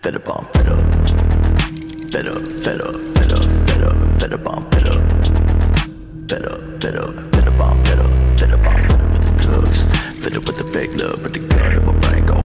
fed up on fed up, fed up, fed up, fed up, fed up, fed up on fed up, fed up, fed up, fed up on fed up, fed up on fed up with the drugs, fed up with the fake love, with the gun.